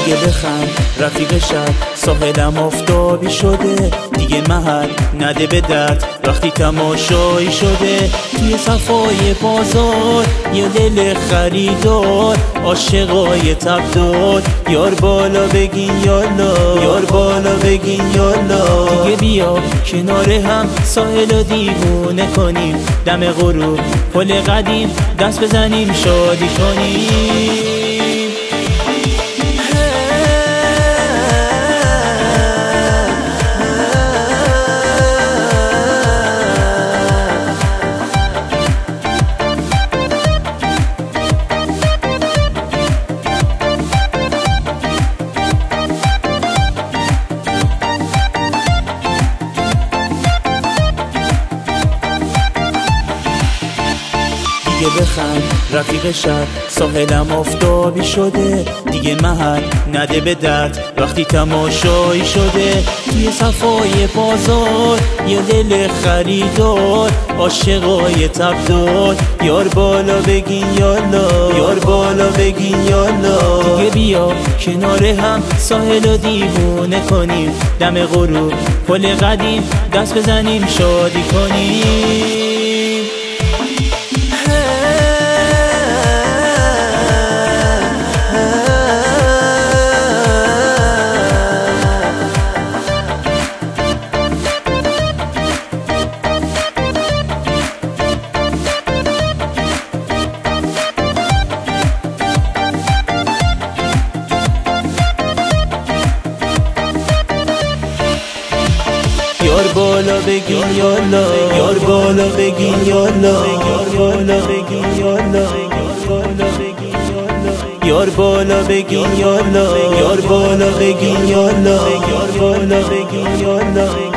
دیگه بخند رفیق شب، ساحلم آفتابی شده، دیگه محل نده به درد وقتی تماشایی شده. توی صفای بازار یه دل خریدار، عاشقای تبدار، یار بالا بگین یالا، یار بالا بگین یالا. دیگه بیا کنار هم ساحل دیوونه کنیم، دم غروب پل قدیم دست بزنیم شادی کنیم. دیگه بخند رفیق شب، ساحلم آفتابی شده، دیگه محل نده به درد وقتی تماشایی شده. توی صفای بازار یه دل خریدار، عاشقای تبدار، یار بالا بگین یالا، یار بالا بگین یالا. دیگه بیا کنار هم ساحل دیوونه کنیم، دم غروب پل قدیم دست بزنیم شادی کنیم. یار بالا بگین یالا، یار بالا بگین یالا، یار بالا بگین یالا، یار بالا بگین یالا، یار بالا بگین یالا، یار بالا بگین یالا.